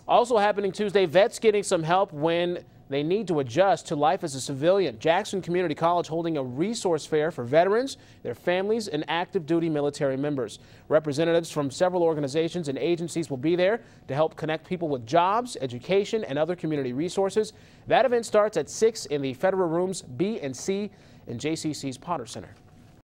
Also happening Tuesday, vets getting some help when they need to adjust to life as a civilian. Jackson Community College holding a resource fair for veterans, their families, and active duty military members. Representatives from several organizations and agencies will be there to help connect people with jobs, education, and other community resources. That event starts at 6 in the Federal Rooms B and C in JCC's Potter Center.